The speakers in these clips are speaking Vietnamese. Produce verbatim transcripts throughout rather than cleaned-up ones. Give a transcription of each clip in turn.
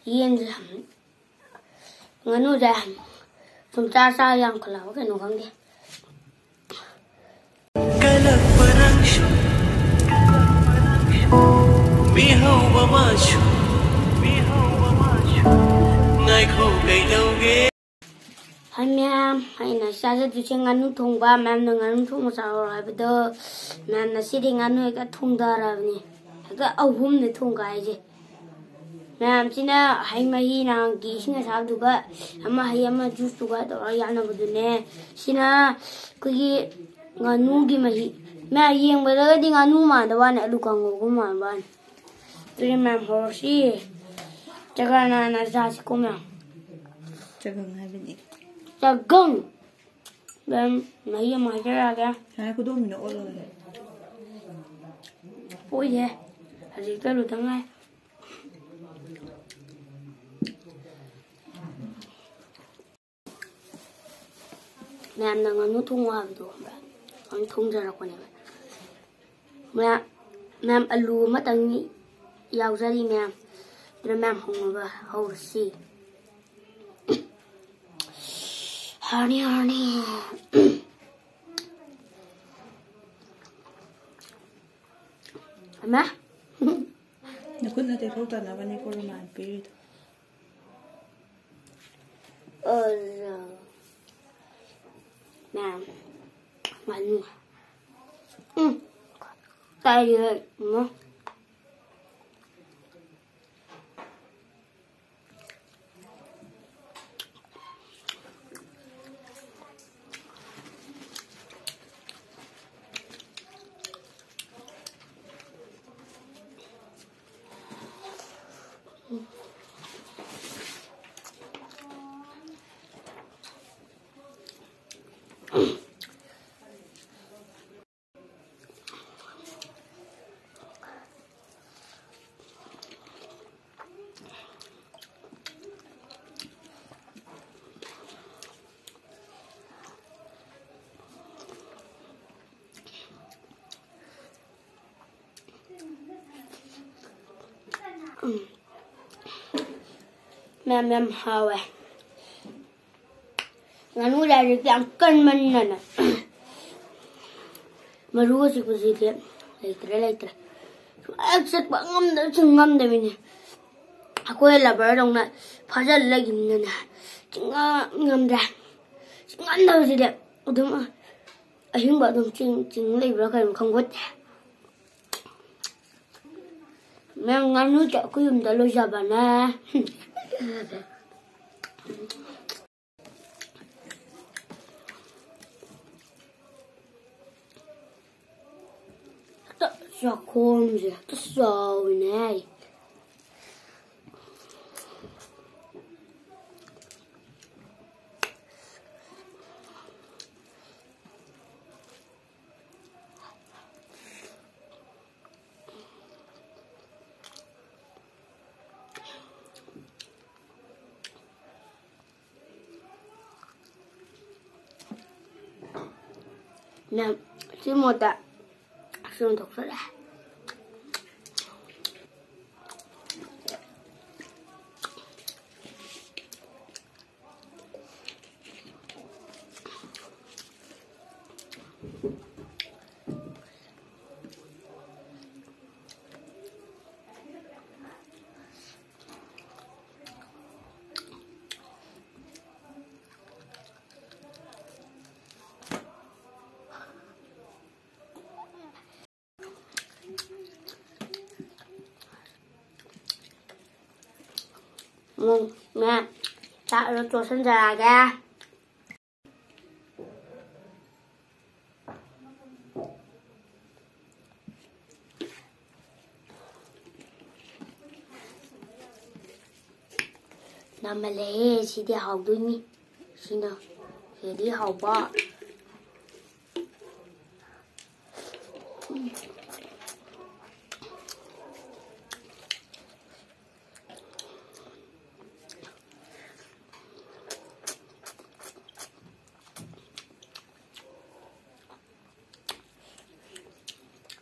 yên ngắn nuôi ra chúng ta sao yang khổ lắm cái nó không đi hai mẹ hay là sao giờ tôi ngắn nuôi thùng ba mẹ nó ngắn nuôi thùng sao rồi bây giờ mẹ nó sẽ đi ngắn nuôi cái thùng đó rồi nè cái áo hôm này thùng cái gì mẹ chỉ là hay mà hi nàng kỹ sinh cái sao được á mà hay mà juice được á rồi ăn nó được nè chỉ là cái ngắn nuôi cái mà hi mẹ hiền bây giờ đi ngắn nuôi mà đâu anh lúc còn ngủ cũng mà bạn tôi mẹ hỏi gì chắc là nó nó ra sẽ có mẹ chắc gần hai bên chắc gần bên mấy mà cái ra kìa hai cô đôi mình nổ rồi ôi vậy là gì tới được tháng hai mẹ em đang ăn nước thùng hoa vậy thôi ăn thùng ra là con này mẹ mẹ em alu mất tăng giàu ra đi mẹ rồi mẹ em không vào hầu xì honey honey mẹ nó cứ nói thế thôi tao nói với cô mà ăn bì ờ mẹ mà nu ừ tay đi nó mẹ mẹ hào à ngắn nuôi ra được dạng cân mình này nè mà rùa gì có gì thế lấy cái lấy cái anh sẽ bắt ngâm để chừng ngâm để mình à quên là bữa đồng này phải ra lấy cái này nè chừng ngâm ra chừng ăn đâu gì đẹp đúng không ở những bữa đồng chừng chừng lấy bữa cái không quất mẹ ngắn nuôi chợ cứ dùng để lôi ra bà nè tất sao khôn gì tất rồi này nè chỉ một tạ xương thuộc rất là ngon nè tạo raตัวsinh ra ra nằm mà lấy chỉ đi học thôi nhỉ xin đâu để đi học bỏ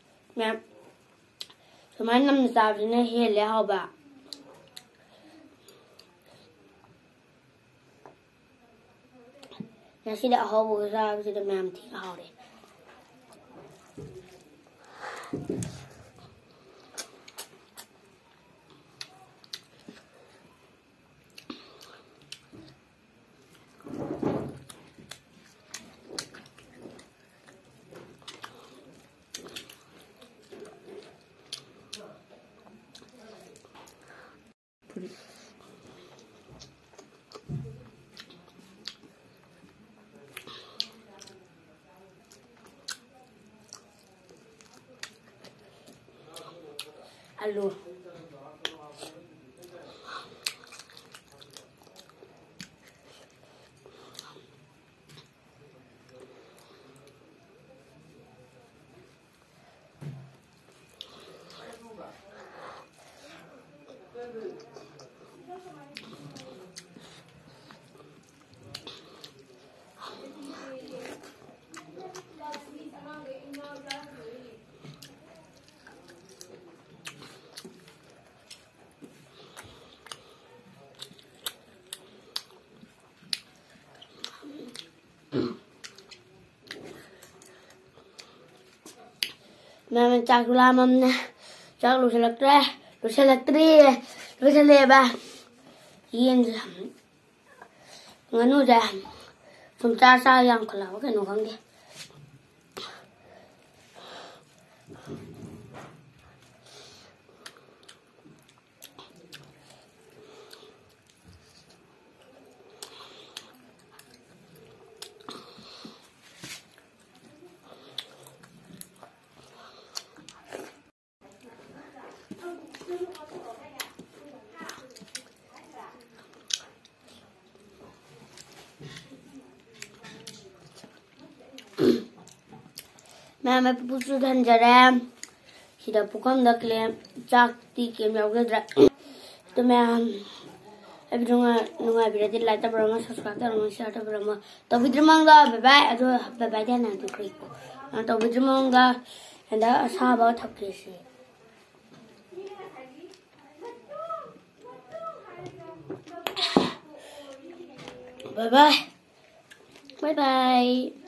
mẹ, số mấy năm sau thì nó hiện lại học bà ꯉꯁꯤꯗ ꯑꯍꯥꯎꯕ ꯆꯥꯕꯁꯤꯗ ꯃꯌꯥꯝ ꯊꯤꯅ ꯍꯥꯎꯔꯦ Alu. Mama cak lamam na cak lu selektre lu selektri lu seleba yin nganu ja sum cha sa yang khala cái nó không đi Mama pusu dhan jara hida pukam dakle chak ti kem yaugadra to ma'am everyone nunga biradi like brahma subscribe brahma share brahma to vidramanga bye bye ado bye bye dana to click to vidramanga and asaba thakesi bye bye bye bye